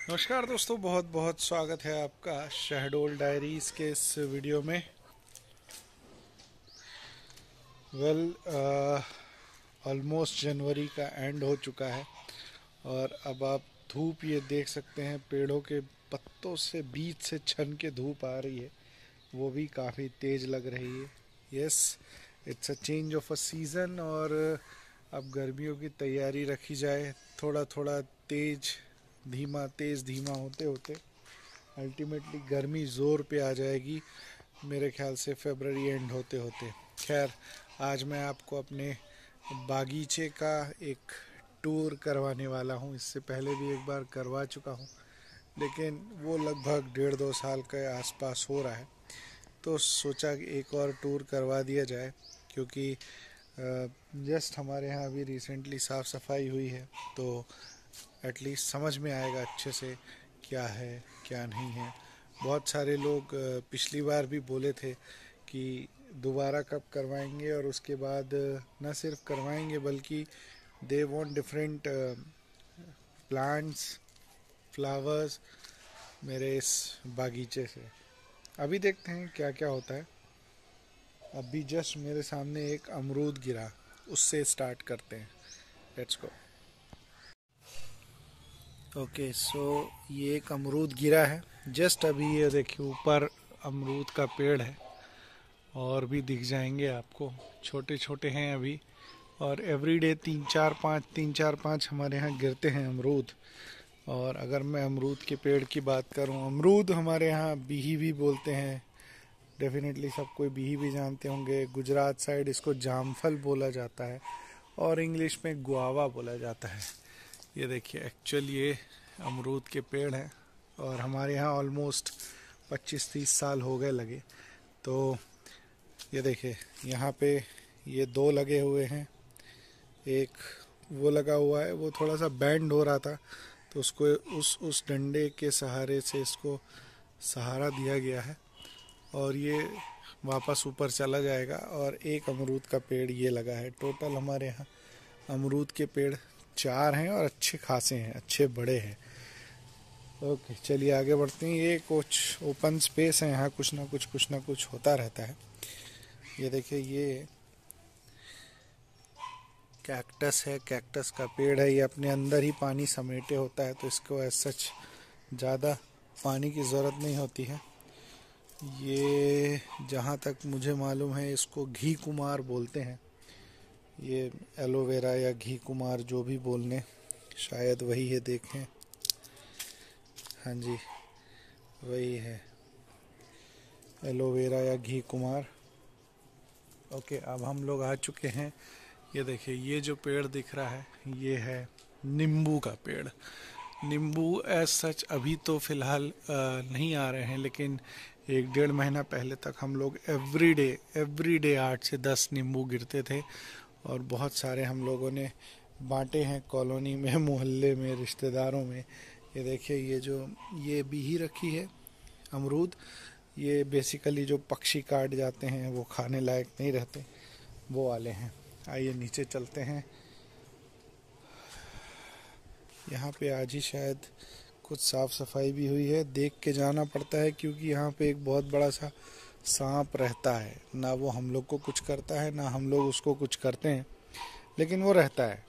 नमस्कार दोस्तों, बहुत बहुत स्वागत है आपका शहडोल डायरीज के इस वीडियो में। ऑलमोस्ट जनवरी का एंड हो चुका है और अब आप धूप ये देख सकते हैं, पेड़ों के पत्तों से बीच से छन के धूप आ रही है, वो भी काफ़ी तेज़ लग रही है। Yes, it's a change of a season और अब गर्मियों की तैयारी रखी जाए। थोड़ा थोड़ा तेज़ धीमा होते होते अल्टीमेटली गर्मी ज़ोर पे आ जाएगी, मेरे ख्याल से फरवरी एंड होते होते। खैर, आज मैं आपको अपने बागीचे का एक टूर करवाने वाला हूँ। इससे पहले भी एक बार करवा चुका हूँ, लेकिन वो लगभग 1.5-2 साल के आसपास हो रहा है, तो सोचा कि एक और टूर करवा दिया जाए, क्योंकि जस्ट हमारे यहाँ अभी रिसेंटली साफ़ सफाई हुई है, तो एटलीस्ट समझ में आएगा अच्छे से क्या है क्या नहीं है। बहुत सारे लोग पिछली बार भी बोले थे कि दोबारा कब करवाएंगे, और उसके बाद न सिर्फ करवाएंगे बल्कि they want different plants, flowers मेरे इस बागीचे से। अभी देखते हैं क्या क्या होता है। अभी जस्ट मेरे सामने एक अमरूद गिरा, उससे स्टार्ट करते हैं। Let's go. ओके, सो ये एक अमरूद गिरा है जस्ट अभी। ये देखिए, ऊपर अमरूद का पेड़ है और भी दिख जाएंगे आपको, छोटे छोटे हैं अभी। और एवरीडे 3-4-5 हमारे यहाँ गिरते हैं अमरूद। और अगर मैं अमरूद के पेड़ की बात करूँ, अमरूद हमारे यहाँ बिही भी बोलते हैं। डेफिनेटली सब कोई बिही भी जानते होंगे। गुजरात साइड इसको जामफल बोला जाता है और इंग्लिश में गुआवा बोला जाता है। ये देखिए, एक्चुअली ये अमरूद के पेड़ हैं और हमारे यहाँ ऑलमोस्ट 25-30 साल हो गए लगे। तो ये देखिए, यहाँ पे ये 2 लगे हुए हैं। एक वो लगा हुआ है, वो थोड़ा सा बैंड हो रहा था, तो उसको उस डंडे के सहारे से इसको सहारा दिया गया है और ये वापस ऊपर चला जाएगा। और एक अमरूद का पेड़ ये लगा है। टोटल हमारे यहाँ अमरूद के पेड़ 4 हैं और अच्छे खासे हैं, अच्छे बड़े हैं। ओके, चलिए आगे बढ़ते हैं। ये कुछ ओपन स्पेस है, यहाँ कुछ ना कुछ होता रहता है। ये देखिए, ये कैक्टस है, कैक्टस का पेड़ है। ये अपने अंदर ही पानी समेटे होता है, तो इसको एज सच ज़्यादा पानी की ज़रूरत नहीं होती है। ये जहाँ तक मुझे मालूम है, इसको घी कुमार बोलते हैं। ये एलोवेरा या घी कुमार जो भी बोलने, शायद वही है। देखें, हाँ जी, वही है, एलोवेरा या घी कुमार। ओके, अब हम लोग आ चुके हैं। ये देखिए, ये जो पेड़ दिख रहा है, ये है नींबू का पेड़। नींबू एज सच अभी तो फ़िलहाल नहीं आ रहे हैं, लेकिन 1-1.5 महीना पहले तक हम लोग एवरीडे 8 से 10 नींबू गिरते थे और बहुत सारे हम लोगों ने बांटे हैं कॉलोनी में, मोहल्ले में, रिश्तेदारों में। ये देखिए, ये बिही रखी है अमरूद। ये बेसिकली जो पक्षी काट जाते हैं, वो खाने लायक नहीं रहते, वो वाले हैं। आइए नीचे चलते हैं। यहाँ पे आज ही शायद कुछ साफ़ सफाई भी हुई है, देख के जाना पड़ता है, क्योंकि यहाँ पे एक बहुत बड़ा सा सांप रहता है। ना वो हम लोग को कुछ करता है, ना हम लोग उसको कुछ करते हैं, लेकिन वो रहता है।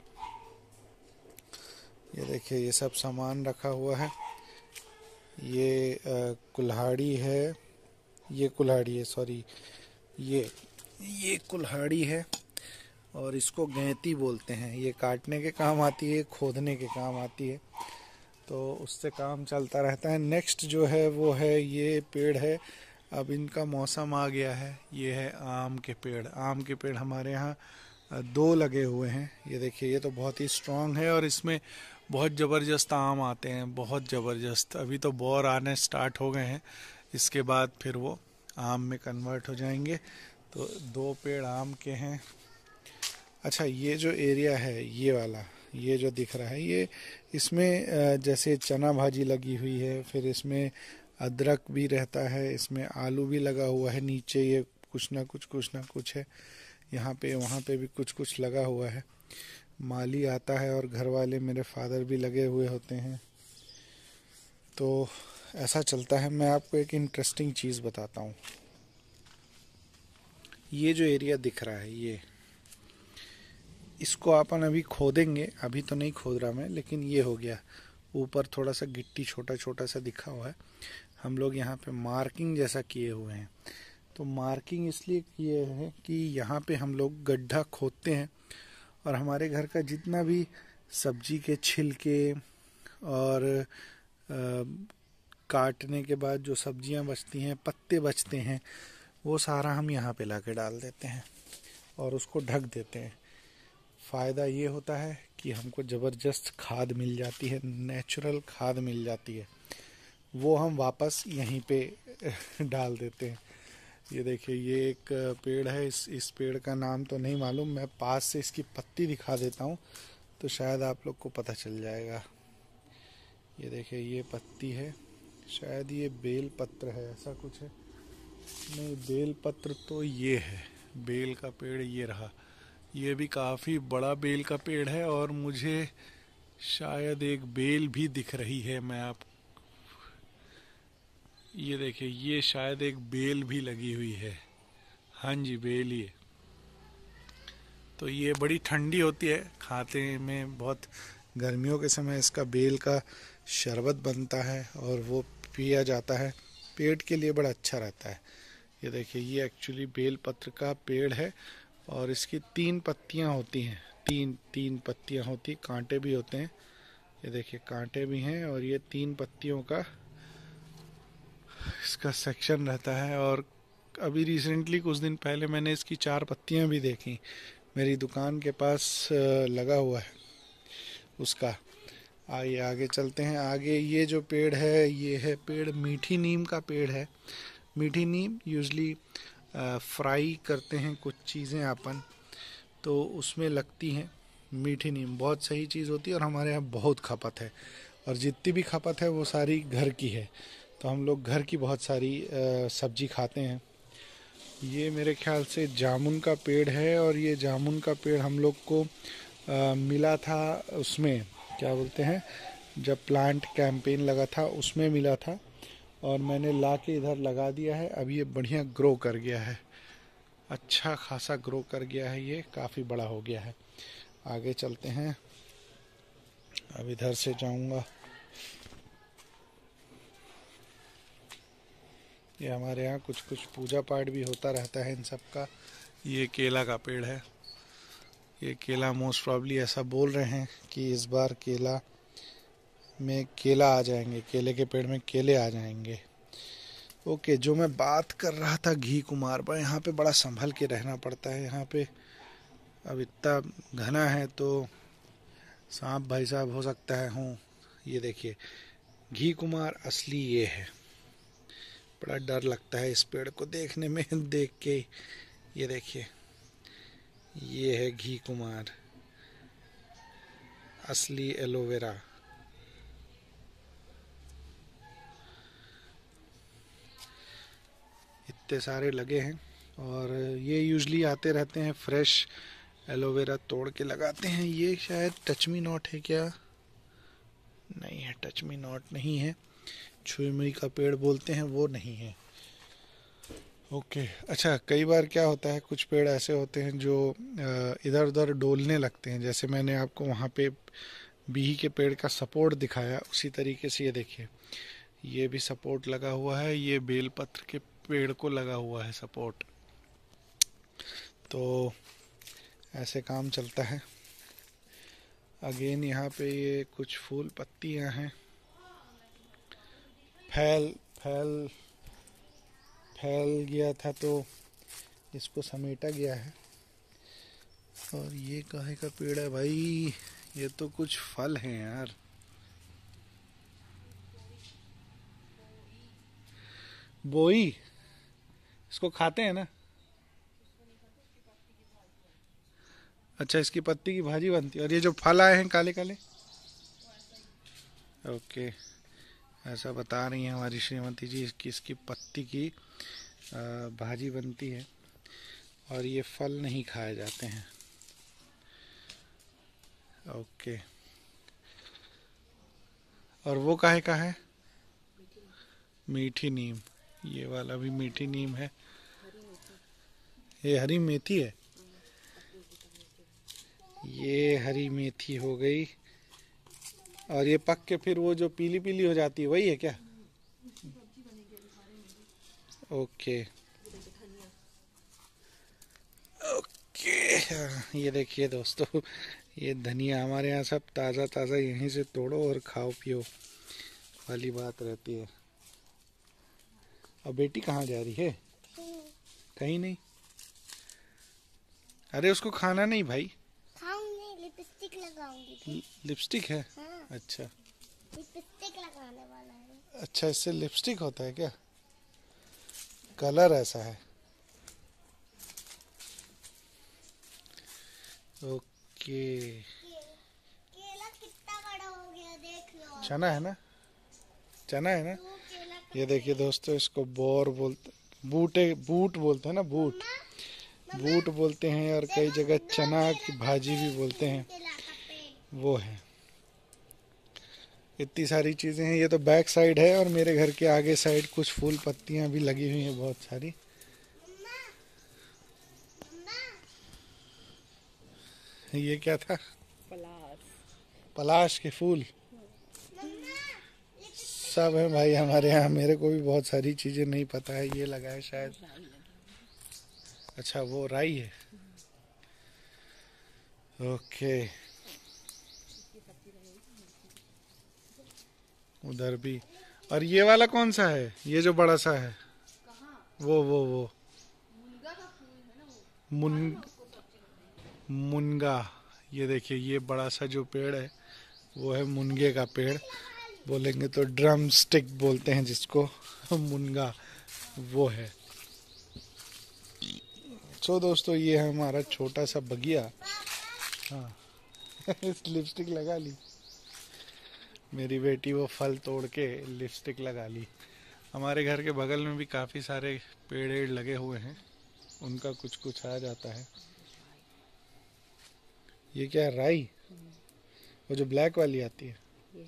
ये देखिए, ये सब सामान रखा हुआ है। ये कुल्हाड़ी है, ये कुल्हाड़ी है, सॉरी, ये कुल्हाड़ी है और इसको गैंती बोलते हैं। ये काटने के काम आती है, खोदने के काम आती है, तो उससे काम चलता रहता है। नेक्स्ट जो है वो है, ये पेड़ है, अब इनका मौसम आ गया है। ये है आम के पेड़। आम के पेड़ हमारे यहाँ 2 लगे हुए हैं। ये देखिए, ये तो बहुत ही स्ट्रांग है और इसमें बहुत ज़बरदस्त आम आते हैं, बहुत ज़बरदस्त। अभी तो बौर आने स्टार्ट हो गए हैं, इसके बाद फिर वो आम में कन्वर्ट हो जाएंगे। तो 2 पेड़ आम के हैं। अच्छा, ये जो एरिया है, ये वाला, ये जो दिख रहा है, ये इसमें जैसे चना भाजी लगी हुई है, फिर इसमें अदरक भी रहता है, इसमें आलू भी लगा हुआ है। नीचे ये कुछ ना कुछ है। यहाँ पे वहाँ पे भी कुछ लगा हुआ है। माली आता है और घर वाले मेरे फादर भी लगे हुए होते हैं। तो ऐसा चलता है। मैं आपको एक इंटरेस्टिंग चीज़ बताता हूँ। ये जो एरिया दिख रहा है, ये इसको अपन अभी खोदेंगे। अभी तो नहीं खोद रहा मैं, लेकिन ये हो गया ऊपर थोड़ा सा गिट्टी छोटा छोटा सा दिखा हुआ है। हम लोग यहाँ पे मार्किंग जैसा किए हुए हैं। तो मार्किंग इसलिए किए हैं कि यहाँ पे हम लोग गड्ढा खोदते हैं और हमारे घर का जितना भी सब्जी के छिलके और काटने के बाद जो सब्जियां बचती हैं, पत्ते बचते हैं, वो सारा हम यहाँ पे लाके डाल देते हैं और उसको ढक देते हैं। फ़ायदा ये होता है कि हमको ज़बरदस्त खाद मिल जाती है, नेचुरल खाद मिल जाती है। वो हम वापस यहीं पे डाल देते हैं। ये देखिए, ये एक पेड़ है। इस पेड़ का नाम तो नहीं मालूम, मैं पास से इसकी पत्ती दिखा देता हूँ तो शायद आप लोग को पता चल जाएगा। ये देखिए, ये पत्ती है, शायद ये बेल पत्र है, ऐसा कुछ है। नहीं, बेल पत्र तो ये है, बेल का पेड़ ये रहा। ये भी काफ़ी बड़ा बेल का पेड़ है और मुझे शायद एक बेल भी दिख रही है। मैं आप ये देखिए, ये शायद एक बेल भी लगी हुई है। हाँ जी, बेल ही है। तो ये बड़ी ठंडी होती है, खाते में बहुत। गर्मियों के समय इसका बेल का शरबत बनता है और वो पिया जाता है, पेट के लिए बड़ा अच्छा रहता है। ये देखिए, ये एक्चुअली बेल पत्र का पेड़ है और इसकी 3 पत्तियां होती हैं। तीन पत्तियां होती, कांटे भी होते हैं। ये देखिए, कांटे भी हैं और ये 3 पत्तियों का इसका सेक्शन रहता है। और अभी रिसेंटली कुछ दिन पहले मैंने इसकी 4 पत्तियां भी देखी, मेरी दुकान के पास लगा हुआ है उसका। आइए आगे चलते हैं। आगे ये जो पेड़ है, ये है पेड़ मीठी नीम का पेड़ है। मीठी नीम यूजली फ्राई करते हैं कुछ चीज़ें अपन, तो उसमें लगती हैं। मीठी नीम बहुत सही चीज़ होती है और हमारे यहाँ बहुत खपत है, और जितनी भी खपत है वो सारी घर की है। तो हम लोग घर की बहुत सारी सब्जी खाते हैं। ये मेरे ख्याल से जामुन का पेड़ है और ये जामुन का पेड़ हम लोग को मिला था, उसमें क्या बोलते हैं, जब प्लांट कैंपेन लगा था उसमें मिला था और मैंने ला के इधर लगा दिया है। अब ये बढ़िया ग्रो कर गया है, अच्छा खासा ग्रो कर गया है, ये काफ़ी बड़ा हो गया है। आगे चलते हैं, अब इधर से जाऊंगा। ये हमारे यहाँ कुछ कुछ पूजा पाठ भी होता रहता है इन सब का। ये केला का पेड़ है। ये केला मोस्ट प्रॉब्ली ऐसा बोल रहे हैं कि इस बार केला में केला आ जाएंगे, केले के पेड़ में केले आ जाएंगे। ओके, जो मैं बात कर रहा था घी कुमार पर, यहाँ पे बड़ा संभल के रहना पड़ता है। यहाँ पे अब इतना घना है तो सांप भाई साहब हो सकता है हूँ। ये देखिए, घी कुमार असली ये है। बड़ा डर लगता है इस पेड़ को देखने में देख के। ये देखिए, ये है घी कुमार, असली एलोवेरा। इतने सारे लगे हैं और ये यूजली आते रहते हैं, फ्रेश एलोवेरा तोड़ के लगाते हैं। ये शायद टच मी नॉट है क्या? नहीं है, टच मी नॉट नहीं है। छुई का पेड़ बोलते हैं, वो नहीं है। ओके, अच्छा, कई बार क्या होता है, कुछ पेड़ ऐसे होते हैं जो इधर उधर डोलने लगते हैं। जैसे मैंने आपको वहाँ पे बिही के पेड़ का सपोर्ट दिखाया, उसी तरीके से ये देखिए, ये भी सपोर्ट लगा हुआ है। ये बेलपत्र के पेड़ को लगा हुआ है सपोर्ट। तो ऐसे काम चलता है। अगेन यहाँ पे ये कुछ फूल पत्तियाँ हैं, फैल फैल फैल गया था तो इसको समेटा गया है। और ये काहे का पेड़ है भाई? ये तो कुछ फल हैं यार। बोई, इसको खाते हैं ना? अच्छा, इसकी पत्ती की भाजी बनती है। और ये जो फल आए हैं काले काले, ओके, ऐसा बता रही हैं हमारी श्रीमती जी कि इसकी पत्ती की भाजी बनती है और ये फल नहीं खाए जाते हैं। ओके, और वो काहे का है? मीठी नीम, ये वाला भी मीठी नीम है। ये हरी मेथी है, ये हरी मेथी हो गई। और ये पक के फिर वो जो पीली पीली हो जाती है वही है क्या? Okay okay. ये देखिए दोस्तों, ये धनिया हमारे यहाँ सब ताज़ा ताज़ा यहीं से तोड़ो और खाओ पियो वाली बात रहती है। अब बेटी कहाँ जा रही है? कहीं नहीं। अरे उसको खाना नहीं भाई। खाऊंगी, लिपस्टिक लगाऊंगी। लिपस्टिक है? हाँ, अच्छा लिपस्टिक लगाने वाला है। अच्छा, इससे लिपस्टिक होता है क्या? कलर ऐसा है। ओके। केला कितना बड़ा हो गया देख लो। चना है ना? चना है ना? तो केला ये देखिए दोस्तों, इसको बोर बोलते, बूट बोलते हैं ना, बूट बोलते हैं, और कई जगह चना की भाजी भी बोलते हैं, केला का पेड़। वो है। इतनी सारी चीज़ें हैं। ये तो बैक साइड है, और मेरे घर के आगे साइड कुछ फूल पत्तियां भी लगी हुई हैं बहुत सारी। ये क्या था? पलाश के फूल सब है भाई हमारे यहाँ। मेरे को भी बहुत सारी चीज़ें नहीं पता है। ये लगा है शायद, अच्छा वो राई है। ओके, उधर भी। और ये वाला कौन सा है? ये जो बड़ा सा है, वो मुनगा। ये देखिए, ये बड़ा सा जो पेड़ है वो है मुनगे का पेड़। बोलेंगे तो ड्रम स्टिक बोलते हैं जिसको, मुनगा वो है। सो दोस्तों, ये है हमारा छोटा सा बगिया। हाँ लिपस्टिक लगा ली मेरी बेटी, वो फल तोड़ के लिपस्टिक लगा ली। हमारे घर के बगल में भी काफ़ी सारे पेड़ लगे हुए हैं, उनका कुछ कुछ आ जाता है। ये क्या है? राई? वो जो ब्लैक वाली आती है।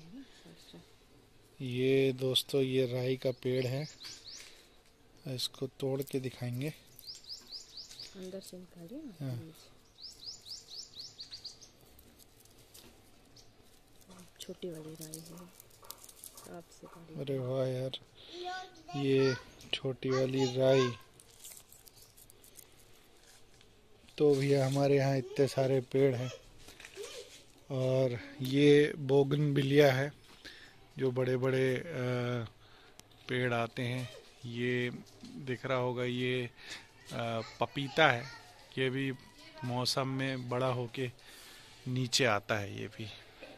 ये दोस्तों, ये राई का पेड़ है, इसको तोड़ के दिखाएंगे। अंदर से निकालिए ना। हाँ। छोटी वाली राई है, आपसे बड़ी। अरे वाह यार, ये छोटी वाली राई। तो भैया हमारे यहाँ इतने सारे पेड़ हैं। और ये बोगनविलिया है, जो बड़े बड़े पेड़ आते हैं। ये दिख रहा होगा, ये पपीता है। ये भी मौसम में बड़ा होके नीचे आता है। ये भी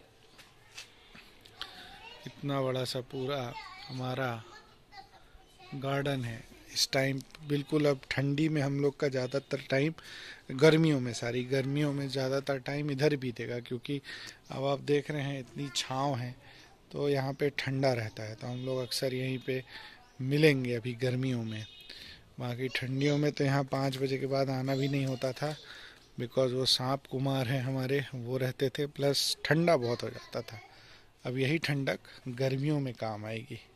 इतना बड़ा सा पूरा हमारा गार्डन है इस टाइम। बिल्कुल अब ठंडी में हम लोग का ज़्यादातर टाइम, गर्मियों में ज़्यादातर टाइम इधर बीतेगा, क्योंकि अब आप देख रहे हैं इतनी छाँव है, तो यहाँ पे ठंडा रहता है। तो हम लोग अक्सर यहीं पे मिलेंगे अभी गर्मियों में। बाकी ठंडियों में तो यहाँ 5 बजे के बाद आना भी नहीं होता था, बिकॉज़ वो सांप कुमार हैं हमारे, वो रहते थे, प्लस ठंडा बहुत हो जाता था। अब यही ठंडक गर्मियों में काम आएगी।